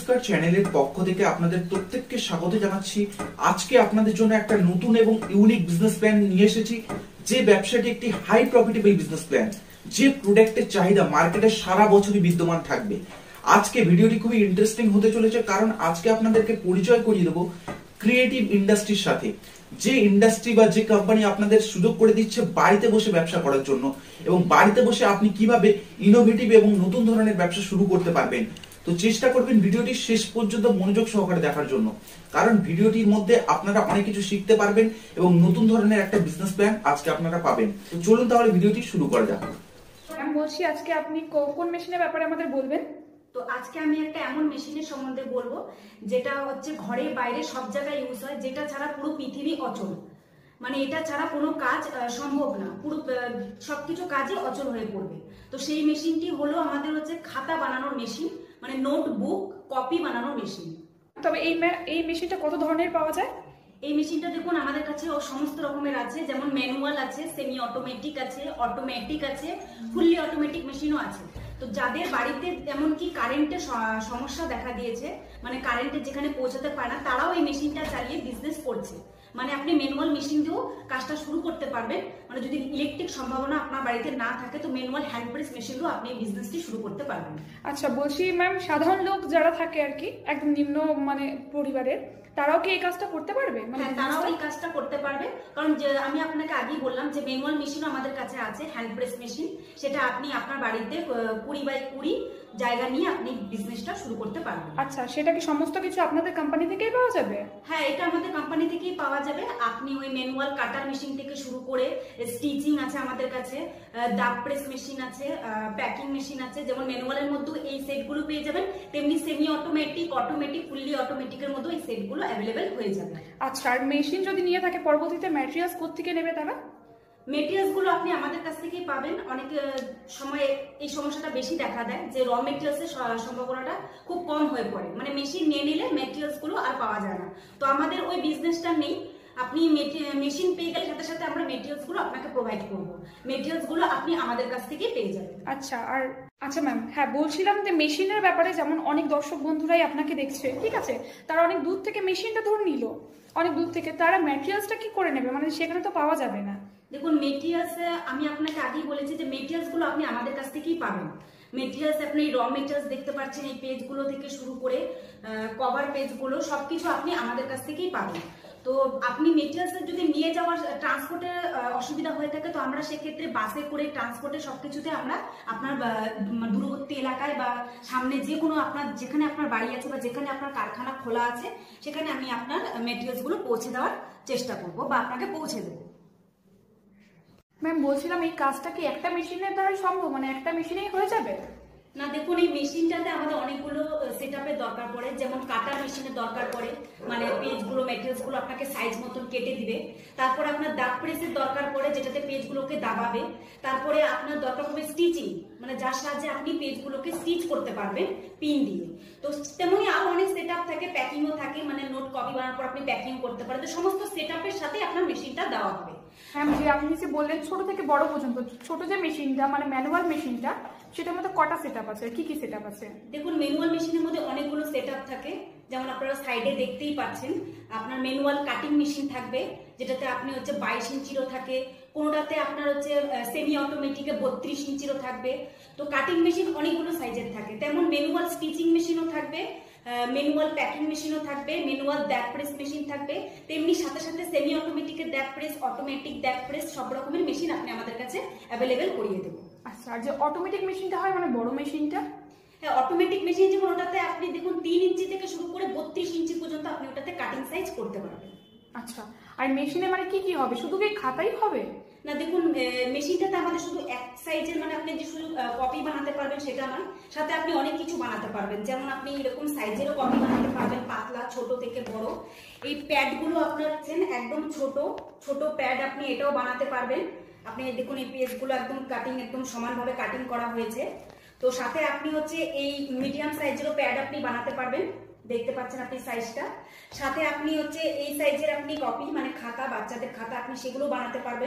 নমস্কার, চ্যানেলের পক্ষ থেকে আপনাদের প্রত্যেককে স্বাগত জানাচ্ছি। আজকে আপনাদের জন্য একটা নতুন এবং ইউনিক বিজনেস প্ল্যান নিয়ে এসেছি, যে ব্যবসাটি একটি হাই প্রফিটেবল বিজনেস প্ল্যান, যে প্রোডাক্টের চাহিদা মার্কেটে সারা বছরই বিদ্যমান থাকবে। আজকে ভিডিওটি খুবই ইন্টারেস্টিং হতে চলেছে, কারণ আজকে আপনাদেরকে পরিচয় করিয়ে দেবো ক্রিয়েটিভ ইন্ডাস্ট্রির সাথে, যে ইন্ডাস্ট্রি বা যে কোম্পানি আপনাদের সুযোগ করে দিচ্ছে বাড়িতে বসে ব্যবসা করার জন্য, এবং বাড়িতে বসে আপনি কিভাবে ইনোভেটিভ এবং নতুন ধরনের ব্যবসা শুরু করতে পারবেন। তো চেষ্টা করবেন ভিডিওটি শেষ পর্যন্ত মনোযোগ সহকারে দেখার জন্য, কারণ ভিডিওটির মধ্যে আপনারা অনেক কিছু শিখতে পারবেন এবং নতুন ধরনের একটা বিজনেস প্ল্যান আজকে আপনারা পাবেন। তো চলুন তাহলে ভিডিওটি শুরু করা যাক। আমি বলছি, আজকে আপনি কোন মেশিনের ব্যাপারে আমাদের বলবেন? তো আজকে আমি একটা এমন মেশিনের সম্বন্ধে বলবো যেটা হচ্ছে ঘরে বাইরে সব জায়গায় ইউজ হয়, যেটা ছাড়া পুরো পৃথিবী অচল। মানে এটা ছাড়া কোনো কাজ সম্ভব না, পুরো সবকিছু কাজে অচল হয়ে পড়বে। তো সেই মেশিনটি হলো আমাদের হচ্ছে খাতা বানানোর মেশিন, মানে নোটবুক কপি বানানোর মেশিন। তবে এই মেশিনটা কত ধরনের পাওয়া যায়? এই মেশিনটা দেখুন আমাদের কাছে সমস্ত রকমের আছে, যেমন ম্যানুয়াল আছে, সেমি অটোমেটিক আছে, অটোমেটিক আছে, ফুললি অটোমেটিক মেশিনও আছে। তো যাদের বাড়িতে এমনকি কারেন্টের সমস্যা দেখা দিয়েছে, মানে কারেন্টের যেখানে পৌঁছাতে পারে না, তারাও এই মেশিনটা চালিয়ে বিজনেস করছে। মানে আপনি ম্যানুয়াল মেশিন দিয়েও কাজটা শুরু করতে পারবেন। মানে যদি ইলেকট্রিক সম্ভাবনা আপনার বাড়িতে না থাকে, তো ম্যানুয়াল হ্যান্ড প্রেস মেশিন দিয়েও আপনি বিজনেসটি শুরু করতে পারবেন। আচ্ছা, বলছি ম্যাম, সাধারণ লোক যারা থাকে আর কি, একদম নিম্ন মানে পরিবারের, তারাও কি এই কাজটা করতে পারবে? মানে তারাও এই কাজটা করতে পারবে, কারণ যে আমি আপনাকে আগেই বললাম যে ম্যানুয়াল মেশিনও আমাদের কাছে আছে, হ্যান্ড প্রেস মেশিন। সেটা আপনি আপনার বাড়িতে 20x20 জায়গা নিয়ে আপনি বিজনেসটা শুরু করতে পারবেন। আচ্ছা, সেটা কি সমস্ত কিছু আপনাদের কোম্পানি থেকেই পাওয়া যাবে? হ্যাঁ, এটা আমাদের কোম্পানি থেকেই পাওয়া যাবে। আপনি ওই ম্যানুয়াল কাটার মেশিন থেকে শুরু করে স্টিচিং আছে আমাদের কাছে, দাগ প্রেস মেশিন আছে, প্যাকিং মেশিন আছে। যেমন ম্যানুয়ালের মধ্যেও এই সেটগুলো পেয়ে যাবেন, তেমনি সেমি অটোমেটিক, অটোমেটিক, ফুললি অটোমেটিকের মধ্যেও এই সেটগুলো অ্যাভেলেবেল হয়ে যাবে। আচ্ছা, আর মেশিন যদি নিয়ে থাকে, পরবর্তীতে ম্যাটেরিয়ালস কোত্থেকে নেবে তারা? মেটেরিয়ালস গুলো আপনি আমাদের কাছ থেকেই পাবেন। অনেক সময় এই সমস্যাটা বেশি দেখা দেয় যে র মেটেরিয়ালসের সম্ভাবনাটা খুব কম হয়ে পড়ে, মানে মেশিন নিয়ে নিলে মেটেরিয়ালস গুলো আর পাওয়া যায় না। তো আমাদের ওই বিজনেসটা নেই। আপনি মেশিন পেয়ে গেলে সাথে সাথে আমরা মেটেরিয়ালস গুলো আপনাকে প্রোভাইড করব। মেটেরিয়ালস গুলো আপনি আমাদের কাছ থেকেই পেয়ে যাবেন। আচ্ছা ম্যাম, হ্যাঁ বলছিলাম যে মেশিনের ব্যাপারে, যেমন অনেক দর্শক বন্ধুরাই আপনাকে দেখছে, ঠিক আছে, তারা অনেক দূর থেকে মেশিনটা ধরে নিল, অনেক দূর থেকে, তারা ম্যাটেরিয়ালসটা কি করে নেবে? মানে সেখানে তো পাওয়া যাবে না। দেখুন, মেটেরিয়ালস আমি আপনাকে আগেই বলেছি যে মেটেরিয়ালস গুলো আপনি আমাদের কাছ থেকেই পাবেন। মেটেরিয়ালস আপনি র মেটেরিয়ালস দেখতে পাচ্ছেন, এই পেজগুলো থেকে শুরু করে কভার পেজগুলো সবকিছু আপনি আমাদের কাছ থেকেই পাবেন। তো আপনি মেটেরিয়ালস যদি নিয়ে যাওয়ার ট্রান্সপোর্টের অসুবিধা হয়ে থাকে, তো আমরা সেক্ষেত্রে বাসে করে ট্রান্সপোর্টের সবকিছুতে আমরা আপনার দূরবর্তী এলাকায় বা সামনে যে কোনো আপনার যেখানে আপনার বাড়ি আছে বা যেখানে আপনার কারখানা খোলা আছে, সেখানে আমি আপনার মেটেরিয়ালস গুলো পৌঁছে দেওয়ার চেষ্টা করব বা আপনাকে পৌঁছে দেবো। ম্যাম বলছিলাম, এই কাজটা কি একটা মেশিনের দ্বারাই সম্ভব? মানে একটা মেশিনেই হয়ে যাবে? না, দেখুন, এই মেশিনটাতে আমাদের অনেকগুলো সেটআপের দরকার পড়ে। যেমন কাটার মেশিনের দরকার পড়ে, মানে পেজগুলো মেটেরিয়ালসগুলো আপনাকে সাইজ মতন কেটে দিবে। তারপরে আপনার দাগ প্রেসের দরকার পড়ে, যেটাতে পেজগুলোকে দাবাবে। তারপরে আপনার দরকার পড়বে স্টিচিং, মানে যার সাহায্যে আপনি পেজগুলোকে স্টিচ করতে পারবেন পিন দিয়ে। তো তেমনই আরো অনেক সেটআপ থাকে, প্যাকিংও থাকে, মানে নোট কপি বানানোর পর আপনি প্যাকিং করতে পারেন। তো সমস্ত সেটআপের সাথে আপনার মেশিনটা দেওয়া হবে। হ্যাঁ, যে আপনি যে বললেন ছোট থেকে বড় পর্যন্ত, ছোট যে মেশিনটা মানে ম্যানুয়াল মেশিনটা, সেটার মধ্যে কটা সেটআপ আছে, কি কি সেটআপ আছে? দেখুন, ম্যানুয়াল মেশিনের মধ্যে অনেকগুলো সেটআপ থাকে, যেমন আপনারা সাইডে দেখতেই পাচ্ছেন। আপনার ম্যানুয়াল কাটিং মেশিন থাকবে, যেটাতে আপনি হচ্ছে 22 ইঞ্চিরও থাকে, কোনোটাতে আপনার হচ্ছে সেমি অটোমেটিকে 32 ইঞ্চিরও থাকবে। তো কাটিং মেশিন অনেকগুলো সাইজের থাকে। তেমন ম্যানুয়াল স্টিচিং মেশিনও থাকবে, ম্যানুয়াল প্যাকিং মেশিনও থাকবে, ম্যানুয়াল দাগ প্রেস মেশিন থাকবে, তেমনি সাথে সাথে সেমি অটোমেটিকের দাগ প্রেস, অটোমেটিক দাগ প্রেস, সব রকমের মেশিন আপনি আমাদের কাছে অ্যাভেলেবেল করিয়ে দেবো। আচ্ছা, আর যে অটোমেটিক মেশিনটা হয়, মানে বড় মেশিনটা? হ্যাঁ, অটোমেটিক মেশিন যেমন ওটাতে আপনি দেখুন 3 ইঞ্চি থেকে শুরু করে 32 ইঞ্চি পর্যন্ত আপনি ওটাতে কাটিং সাইজ করতে পারবেন। আচ্ছা, আর মেশিনে মানে কি কি হবে? শুধু কি খাতাই হবে? না, দেখুন, মেশিনটাতে আমাদের শুধু এক সাইজের, মানে আপনি যে শুধু কপি বানাতে পারবেন সেটা নয়, সাথে আপনি অনেক কিছু বানাতে পারবেন। যেমন আপনি এরকম সাইজেরও কপি বানাতে পারবেন, পাতলা, ছোট থেকে বড়। এই প্যাডগুলো আপনার আছেন একদম ছোট ছোট প্যাড, আপনি এটাও বানাতে পারবেন। আপনি দেখুন, এই পেজগুলো একদম কাটিং, একদম সমানভাবে কাটিং করা হয়েছে। তো সাথে আপনি হচ্ছে এই মিডিয়াম সাইজেরও প্যাড আপনি বানাতে পারবেন, দেখতে পাচ্ছেন আপনি সাইজটা। সাথে আপনি হচ্ছে এই সাইজের আপনি কপি, মানে খাতা, বাচ্চাদের খাতা, আপনি সেগুলো বানাতে পারবেন।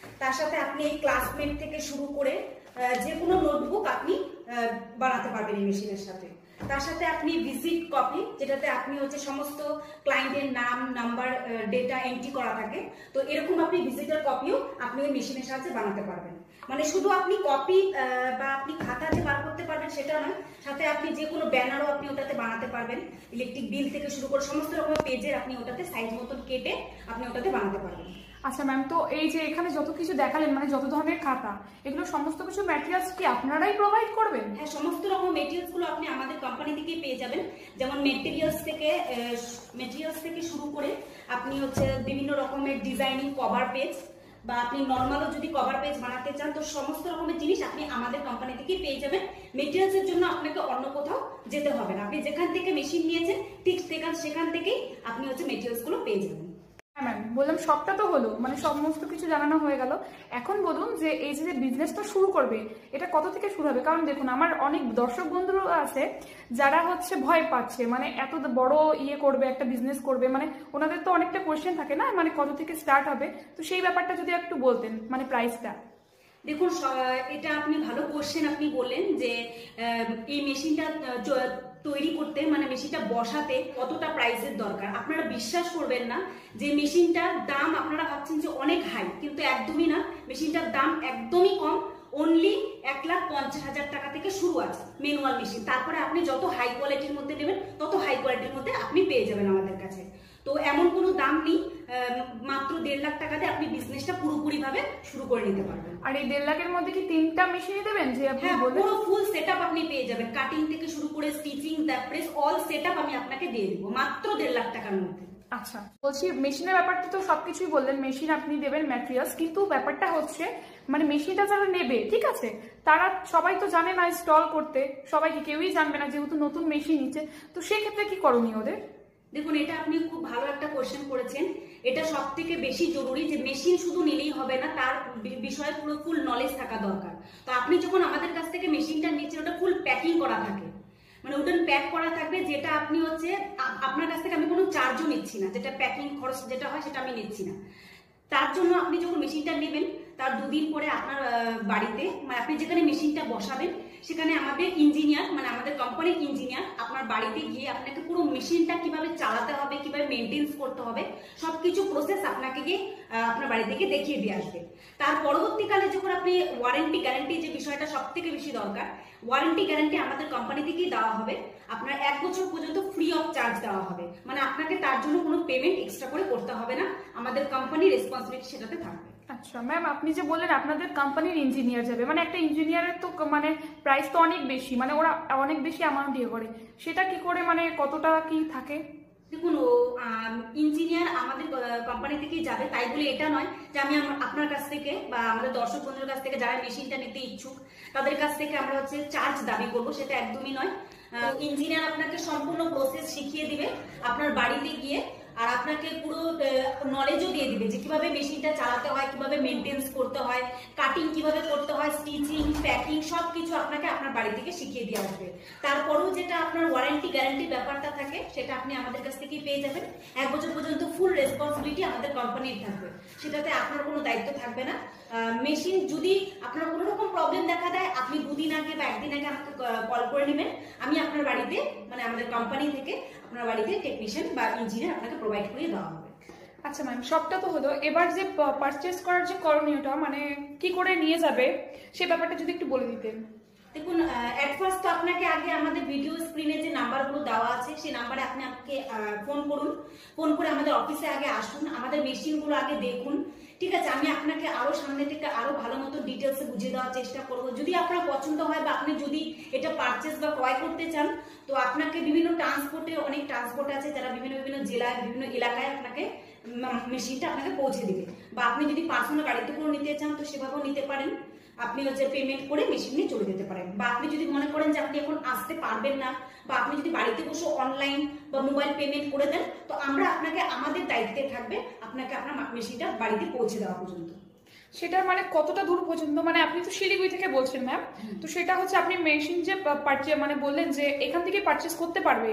তার সাথে আপনি এই ক্লাসমেট থেকে শুরু করে যে কোনো নোটবুক আপনি বানাতে পারবেন এই মেশিনের সাথে। তার সাথে আপনি ভিজিট কপি, যেটাতে আপনি হচ্ছে সমস্ত ক্লায়েন্টের নাম, নাম্বার, ডেটা এন্ট্রি করা থাকে, তো এরকম আপনি ভিজিটার কপিও আপনি এই মেশিনের সাহায্যে বানাতে পারবেন। মানে শুধু আপনি কপি বা আপনি খাতা যে বার করতে পারবেন সেটা নয়, সাথে আপনি যে কোনো ব্যানারও আপনি ওটাতে বানাতে পারবেন। ইলেকট্রিক বিল থেকে শুরু করে সমস্ত রকমের পেজের আপনি ওটাতে সাইজ মতন কেটে আপনি ওটাতে বানাতে পারবেন। আচ্ছা ম্যাম, তো এই যে এখানে যত কিছু দেখালেন, মানে যত ধরনের খাতা, এগুলো সমস্ত কিছু ম্যাটেরিয়ালস কি আপনারাই প্রোভাইড করবেন? হ্যাঁ, সমস্ত রকম মেটেরিয়ালস গুলো আপনি আমাদের কোম্পানি থেকেই পেয়ে যাবেন। যেমন মেটেরিয়ালস থেকে শুরু করে আপনি হচ্ছে বিভিন্ন রকমের ডিজাইনিং কভার পেজ, বা আপনি নর্মালও যদি কভার পেজ বানাতে চান, তো সমস্ত রকমের জিনিস আপনি আমাদের কোম্পানি থেকেই পেয়ে যাবেন। মেটেরিয়ালস এর জন্য আপনাকে অন্য কোথাও যেতে হবে না, আপনি যেখান থেকে মেশিন নিয়েছেন ঠিক সেখান থেকেই আপনি হচ্ছে মেটেরিয়ালস গুলো পেয়ে যাবেন। হ্যাঁ ম্যাম, বললাম সবটা তো হলো, মানে সমস্ত কিছু জানানো হয়ে গেল। এখন বলুন যে এই যে বিজনেসটা শুরু করবে, এটা কত থেকে শুরু হবে? কারণ দেখুন, আমার অনেক দর্শক বন্ধুরা আছে যারা হচ্ছে ভয় পাচ্ছে, মানে এত বড় করবে, একটা বিজনেস করবে, মানে ওনাদের তো অনেকটা কোয়েশ্চেন থাকে না, মানে কত থেকে স্টার্ট হবে, তো সেই ব্যাপারটা যদি একটু বলতেন, মানে প্রাইসটা। দেখুন, এটা আপনি ভালো কোশ্চেন আপনি বললেন যে এই মেশিনটা তৈরি করতে, মানে মেশিনটা বসাতে কতটা প্রাইসের দরকার। আপনারা বিশ্বাস করবেন না যে মেশিনটার দাম আপনারা ভাবছেন যে অনেক হাই, কিন্তু একদমই না। মেশিনটার দাম একদমই কম, অনলি 1,50,000 টাকা থেকে শুরু আছে ম্যানুয়াল মেশিন। তারপরে আপনি যত হাই কোয়ালিটির মধ্যে নেবেন তত হাই কোয়ালিটির মধ্যে আপনি পেয়ে যাবেন আমাদের কাছে। তো এমন কোনো দাম নেই, মাত্র 1.5 লাখ টাকাতে আপনি বিজনেসটা পুরোপুরি ভাবে শুরু করে নিতে পারবেন। আর এই 1.5 লাখের মধ্যে কি 3টা মেশিনই দেবেন যে আপনি বললেন? পুরো ফুল সেটআপ আপনি পেয়ে যাবেন, কাটিং থেকে শুরু করে স্টিচিং, প্রেস, অল সেটআপ আমি আপনাকে দিয়ে দেবো মাত্র 1.5 লাখ টাকার মধ্যে। আচ্ছা, বলছি মেশিনের ব্যাপারটা তো সবকিছুই বললেন, মেশিন আপনি দেবেন, ম্যাটেরিয়ালস, কিন্তু ব্যাপারটা হচ্ছে মানে মেশিনটা যারা নেবে, ঠিক আছে, তারা সবাই তো জানে না ইনস্টল করতে, সবাইকে কেউই জানবে না, যেহেতু নতুন মেশিন নিচ্ছে, তো সেক্ষেত্রে কি করণীয় ওদের? দেখুন, এটা আপনি খুব ভালো একটা কোশ্চেন করেছেন। এটা সব থেকে বেশি জরুরি যে মেশিন শুধু নিলেই হবে না, তার বিষয়ে পুরো ফুল নলেজ থাকা দরকার। তো আপনি যখন আমাদের কাছ থেকে মেশিনটা নিচ্ছেন, ওটা ফুল প্যাকিং করা থাকে, মানে ওটা প্যাক করা থাকবে, যেটা আপনি হচ্ছে আপনার কাছ থেকে আমি কোনো চার্জও নিচ্ছি না, যেটা প্যাকিং খরচ যেটা হয় সেটা আমি নিচ্ছি না। তার জন্য আপনি যখন মেশিনটা নেবেন তার 2 দিন পরে আপনার বাড়িতে, মানে আপনি যেখানে মেশিনটা বসাবেন সেখানে আমাদের ইঞ্জিনিয়ার, মানে আমাদের কোম্পানির ইঞ্জিনিয়ার আপনার বাড়িতে গিয়ে আপনাকে পুরো মেশিনটা কিভাবে চালাতে হবে, কিভাবে মেনটেন্স করতে হবে, সবকিছু প্রসেস আপনাকে গিয়ে আপনার বাড়ি থেকে দেখিয়ে দিয়ে আসবে। তার পরবর্তীকালে যখন আপনি ওয়ারেন্টি গ্যারান্টি, যে বিষয়টা সব থেকে বেশি দরকার, ওয়ারেন্টি গ্যারান্টি আমাদের কোম্পানি থেকেই দেওয়া হবে। আপনার 1 বছর পর্যন্ত ফ্রি অফ চার্জ দেওয়া হবে, মানে আপনাকে তার জন্য কোনো পেমেন্ট এক্সট্রা করে করতে হবে না, আমাদের কোম্পানির রেসপন্সিবিলিটি সেটাতে থাকবে। আচ্ছা ম্যাম, আপনি যে বললেন আপনাদের কোম্পানির ইঞ্জিনিয়ার যাবে, মানে একটা ইঞ্জিনিয়ারের তো মানে প্রাইস তো অনেক বেশি, মানে ওরা অনেক বেশি অ্যামাউন্ট দিয়ে করে, সেটা কি করে, মানে কতটা কি থাকে? দেখুন, ইঞ্জিনিয়ার আমাদের কোম্পানি থেকেই যাবে, তাই বলে এটা নয় যে আমি আপনার কাছ থেকে বা আমাদের দর্শক বন্ধুদের কাছ থেকে যারা মেশিনটা নিতে ইচ্ছুক তাদের কাছ থেকে আমরা হচ্ছে চার্জ দাবি করবো, সেটা একদমই নয়। ইঞ্জিনিয়ার আপনাকে সম্পূর্ণ প্রসেস শিখিয়ে দিবে আপনার বাড়িতে গিয়ে, আর আপনাকে পুরো নলেজও দিয়ে দিবে যে কিভাবে মেশিনটা চালাতে হয়, কিভাবে মেনটেন্স করতে হয়, কাটিং কিভাবে করতে হয়, স্টিচিং, প্যাকিং, সবকিছু আপনাকে আপনার বাড়ি থেকে শিখিয়ে দিয়ে আসবে। তারপরেও যেটা আপনার ওয়ারেন্টি গ্যারান্টি ব্যাপারটা থাকে সেটা আপনি আমাদের কাছ থেকেই পেয়ে যাবেন। 1 বছর পর্যন্ত ফুল রেসপন্সিবিলিটি আমাদের কোম্পানির থাকবে, সেটাতে আপনার কোনো দায়িত্ব থাকবে না। মেশিন যদি আপনার কোনো রকম প্রবলেম দেখা দেয়, আপনি 2 দিন আগে বা 1 দিন আগে আমাকে কল করে নেবেন, আমি আপনার বাড়িতে, মানে আমাদের কোম্পানি থেকে আপনার বাড়িতে টেকনিশিয়ান বা ইঞ্জিনিয়ার আপনাকে প্রোভাইড করে দেওয়া হবে। আচ্ছা ম্যাম, সবটা তো হলো, এবার যে পারচেস করার যে করণীয়টা, মানে কি করে নিয়ে যাবে সে ব্যাপারটা যদি একটু বলে দিতেন। দেখুন, এট ফার্স্ট তো আপনাকে আগে আমাদের ভিডিও স্ক্রিনে যে নাম্বারগুলো দেওয়া আছে সেই নাম্বারে আপনি আমাকে ফোন করুন, ফোন করে আমাদের অফিসে আগে আসুন, আমাদের মেশিনগুলো আগে দেখুন, ঠিক আছে? আমি আপনাকে আরো সামনে থেকে আরো ভালো মতো ডিটেলসে বুঝিয়ে দেওয়ার চেষ্টা করব। যদি আপনার পছন্দ হয় বা আপনি যদি এটা পারচেস বা ক্রয় করতে চান, তো আপনাকে বিভিন্ন ট্রান্সপোর্টে, অনেক ট্রান্সপোর্ট আছে যারা বিভিন্ন বিভিন্ন জেলায়, বিভিন্ন এলাকায় আপনাকে মেশিনটা আপনাকে পৌঁছে দিবে। বা আপনি যদি পার্সোনাল গাড়িতে করে নিতে চান তো সেভাবেও নিতে পারেন, আপনি হচ্ছে পেমেন্ট করে মেশিন নিয়ে চলে যেতে পারেন। বা আপনি যদি মনে করেন যে আপনি এখন আসতে পারবেন না, বা আপনি যদি বাড়িতে বসে অনলাইন বা মোবাইল পেমেন্ট করে দেন, তো আমরা আপনাকে, আমাদের দায়িত্বে থাকবে আপনাকে আপনার মেশিনটা বাড়িতে পৌঁছে দেওয়া পর্যন্ত। সেটা মানে কতটা দূর পর্যন্ত? মানে আপনি তো শিলিগুড়ি থেকে বলছেন ম্যাম, তো সেটা হচ্ছে আপনি মেশিন যে মানে বললেন যে এখান থেকে পারচেস করতে পারবে,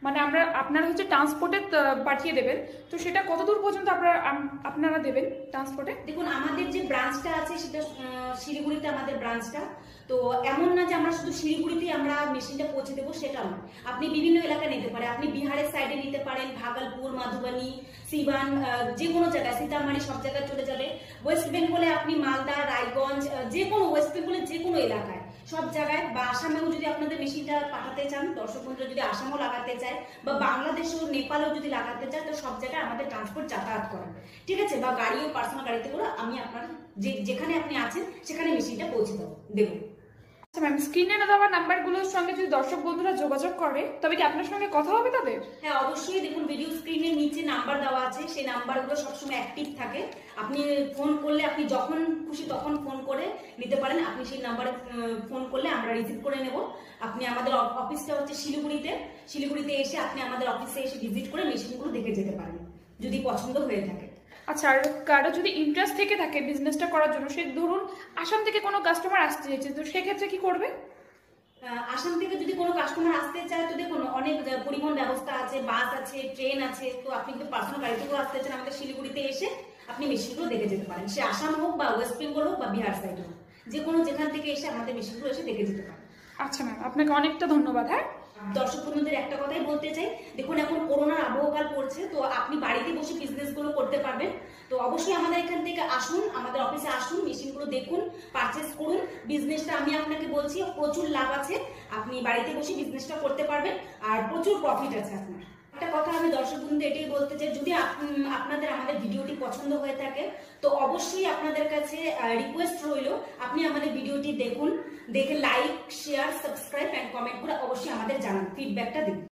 মানে আপনারা হচ্ছে ট্রান্সপোর্টে পাঠিয়ে দেবেন, তো সেটা কত দূর পর্যন্ত আপনারা দেবেন ট্রান্সপোর্টে? দেখুন, আমাদের যে ব্রাঞ্চটা আছে সেটা শিলিগুড়িতে আমাদের ব্রাঞ্চটা। তো এমন না যে আমরা শুধু শিলিগুড়িতে আমরা মেশিনটা পৌঁছে দেবো, সেটাও না। আপনি বিভিন্ন এলাকায় নিতে পারেন, আপনি বিহারের সাইডে নিতে পারেন, ভাগলপুর, মাধুবানি, সিবান, যে কোনো জায়গায়, সীতামারি, সব জায়গায় চলে যাবে। ওয়েস্ট বেঙ্গলে আপনি মালদা, রায়গঞ্জ, যে কোনো ওয়েস্ট বেঙ্গলের যে কোনো এলাকায়, সব জায়গায়, বা আসামেও যদি আপনাদের মেশিনটা পাঠাতে চান, দর্শক বন্ধুরা যদি আসামেও লাগাতে চায়, বা বাংলাদেশেও নেপালেও যদি লাগাতে চায়, তো সব জায়গায় আমাদের ট্রান্সপোর্ট যাতায়াত করে, ঠিক আছে? বা গাড়িও, পার্সোনাল গাড়িতে করে আমি আপনার যেখানে আপনি আছেন সেখানে মেশিনটা পৌঁছে দেবো। আচ্ছা ম্যাম, স্ক্রিনে দেওয়া নাম্বারগুলোর সঙ্গে যদি দর্শক বন্ধুরা যোগাযোগ করে, তবে কি আপনার সঙ্গে কথা হবে তাদের? হ্যাঁ, অবশ্যই। দেখুন, ভিডিও স্ক্রিনের নিচে নাম্বার দেওয়া আছে, সেই নাম্বারগুলো সবসময় অ্যাক্টিভ থাকে। আপনি ফোন করলে, আপনি যখন খুশি তখন ফোন করে নিতে পারেন। আপনি সেই নাম্বারে ফোন করলে আমরা রিসিভ করে নেব। আপনি আমাদের অফিসটা হচ্ছে শিলিগুড়িতে এসে আপনি আমাদের অফিসে এসে ভিজিট করে মেশিনগুলো দেখে যেতে পারেন, যদি পছন্দ হয়ে থাকে। আচ্ছা, আর কারো যদি ইন্টারেস্ট থেকে থাকে বিজনেসটা করার জন্য, সে ধরুন আসাম থেকে কোনো কাস্টমার আসতে চাইছে, তো সেক্ষেত্রে কি করবে? আসাম থেকে যদি কোনো কাস্টমার আসতে চায়, তো দেখুন অনেক পরিবহন ব্যবস্থা আছে, বাস আছে, ট্রেন আছে। তো আপনি যদি পার্সোনাল গাড়িতে করে আসতে চান, আমাদের শিলিগুড়িতে এসে আপনি মেশিনগুলো দেখে যেতে পারেন। সে আসাম হোক, বা ওয়েস্ট বেঙ্গল হোক, বা বিহার সাইড হোক, যে কোনো যেখান থেকে এসে আমাদের মেশিনগুলো এসে দেখে যেতে পারেন। আচ্ছা ম্যাম, আপনাকে অনেকটা ধন্যবাদ। হ্যাঁ, দর্শক বন্ধুদের একটা কথাই বলতে চাই, দেখুন এখন করোনার আবহকাল পড়ছে, তো আপনি বাড়িতে বসে বিজনেস গুলো করতে পারবেন। তো অবশ্যই আমাদের এখান থেকে আসুন, আমাদের অফিসে আসুন, মেশিনগুলো দেখুন, পারচেস করুন। বিজনেসটা আমি আপনাকে বলছি প্রচুর লাভ আছে, আপনি বাড়িতে বসে বিজনেসটা করতে পারবেন, আর প্রচুর প্রফিট আছে আপনার। একটা কথা আমি দর্শক বন্ধু এটাই বলতে চাই, যদি আপনাদের আমাদের ভিডিওটি পছন্দ হয়ে থাকে, তো অবশ্যই আপনাদের কাছে রিকোয়েস্ট রইল, আপনি আমাদের ভিডিওটি দেখুন, দেখে like, share, subscribe and comment করে অবশ্যই আমাদের জানান, ফিডব্যাকটা দিন।